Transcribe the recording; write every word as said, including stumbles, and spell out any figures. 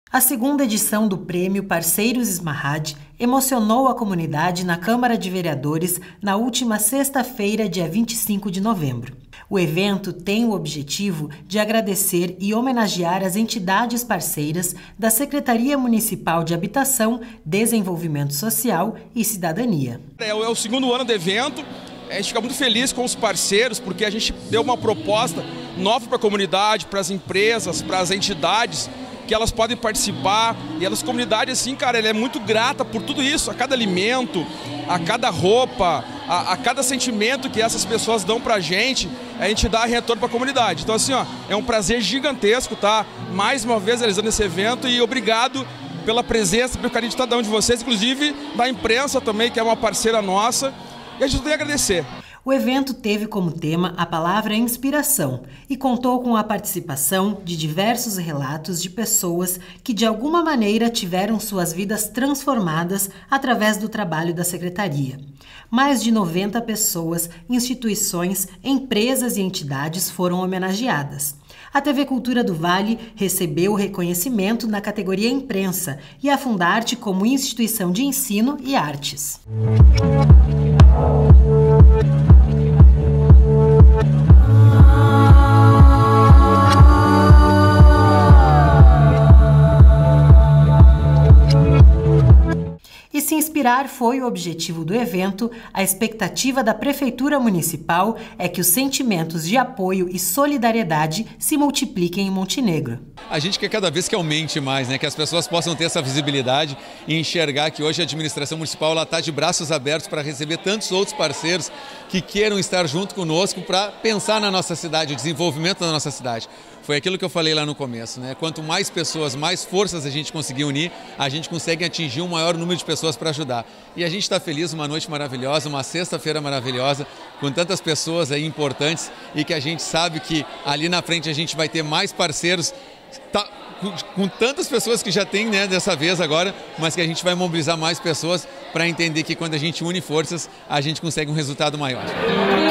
A segunda edição do Prêmio Parceiros Smarrad emocionou a comunidade na Câmara de Vereadores na última sexta-feira, dia vinte e cinco de novembro. O evento tem o objetivo de agradecer e homenagear as entidades parceiras da Secretaria Municipal de Habitação, Desenvolvimento Social e Cidadania. É o segundo ano do evento. A gente fica muito feliz com os parceiros, porque a gente deu uma proposta nova para a comunidade, para as empresas, para as entidades, que elas podem participar. E elas, comunidades, assim, cara, ela é muito grata por tudo isso, a cada alimento, a cada roupa, a, a cada sentimento que essas pessoas dão pra gente, a gente dá retorno para a comunidade. Então, assim, ó, é um prazer gigantesco, tá? Mais uma vez realizando esse evento, e obrigado pela presença, pelo carinho de cada um de vocês, inclusive da imprensa também, que é uma parceira nossa. E a gente tem que agradecer. O evento teve como tema a palavra inspiração e contou com a participação de diversos relatos de pessoas que de alguma maneira tiveram suas vidas transformadas através do trabalho da Secretaria. Mais de noventa pessoas, instituições, empresas e entidades foram homenageadas. A T V Cultura do Vale recebeu o reconhecimento na categoria Imprensa e a Fundarte como instituição de ensino e artes. E se inspirar foi o objetivo do evento, a expectativa da Prefeitura Municipal é que os sentimentos de apoio e solidariedade se multipliquem em Montenegro. A gente quer cada vez que aumente mais, né? Que as pessoas possam ter essa visibilidade e enxergar que hoje a administração municipal está de braços abertos para receber tantos outros parceiros que queiram estar junto conosco para pensar na nossa cidade, o desenvolvimento da nossa cidade. Foi aquilo que eu falei lá no começo, né? Quanto mais pessoas, mais forças a gente conseguir unir, a gente consegue atingir um maior número de pessoas para ajudar. E a gente está feliz, uma noite maravilhosa, uma sexta-feira maravilhosa, com tantas pessoas aí importantes, e que a gente sabe que ali na frente a gente vai ter mais parceiros, tá, com, com tantas pessoas que já tem, né, dessa vez agora, mas que a gente vai mobilizar mais pessoas para entender que quando a gente une forças, a gente consegue um resultado maior.